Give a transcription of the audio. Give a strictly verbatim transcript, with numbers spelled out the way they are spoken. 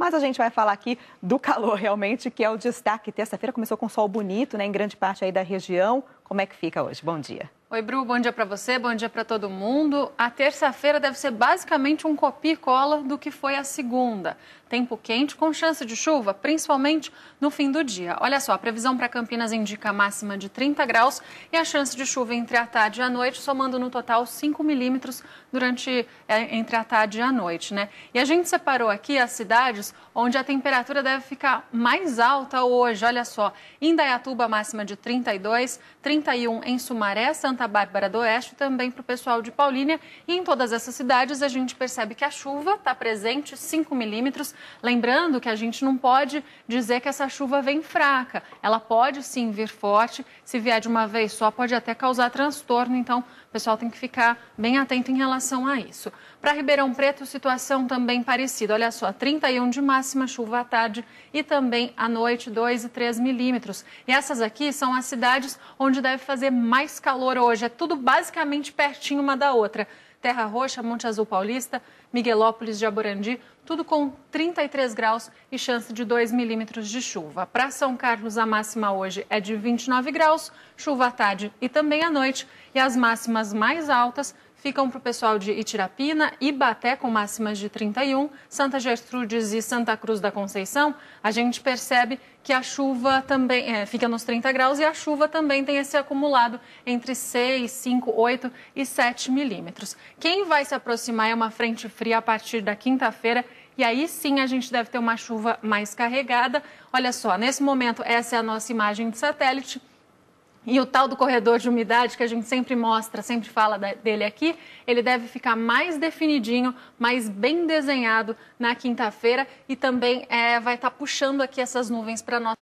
mas a gente vai falar aqui do calor realmente, que é o destaque. Terça-feira começou com sol bonito, né, em grande parte aí da região. Como é que fica hoje? Bom dia. Oi, Bru, bom dia para você, bom dia para todo mundo. A terça-feira deve ser basicamente um copia e cola do que foi a segunda. Tempo quente com chance de chuva, principalmente no fim do dia. Olha só, a previsão para Campinas indica a máxima de trinta graus e a chance de chuva entre a tarde e a noite, somando no total cinco milímetros durante é, entre a tarde e a noite, né? E a gente separou aqui as cidades onde a temperatura deve ficar mais alta hoje. Olha só, Indaiatuba máxima de trinta e dois, trinta e um em Sumaré, Santa Bárbara do Oeste, também para o pessoal de Paulínia. E em todas essas cidades a gente percebe que a chuva está presente, cinco milímetros. Lembrando que a gente não pode dizer que essa chuva vem fraca. Ela pode sim vir forte. Se vier de uma vez só, pode até causar transtorno. Então, o pessoal tem que ficar bem atento em relação a isso. Para Ribeirão Preto, situação também parecida. Olha só, trinta e um de máxima, chuva à tarde e também à noite, dois e três milímetros. E essas aqui são as cidades onde deve fazer mais calor hoje. É tudo basicamente pertinho uma da outra. Terra Roxa, Monte Azul Paulista, Miguelópolis, Jaborandi, tudo com trinta e três graus e chance de dois milímetros de chuva. Para São Carlos, a máxima hoje é de vinte e nove graus, chuva à tarde e também à noite. E as máximas mais altas ficam para o pessoal de Itirapina, Ibaté com máximas de trinta e um, Santa Gertrudes e Santa Cruz da Conceição. A gente percebe que a chuva também é, fica nos trinta graus e a chuva também tem esse acumulado entre seis, cinco, oito e sete milímetros. Quem vai se aproximar é uma frente fria a partir da quinta-feira e aí sim a gente deve ter uma chuva mais carregada. Olha só, nesse momento essa é a nossa imagem de satélite. E o tal do corredor de umidade que a gente sempre mostra, sempre fala dele aqui, ele deve ficar mais definidinho, mais bem desenhado na quinta-feira e também é, vai estar puxando aqui essas nuvens para nós.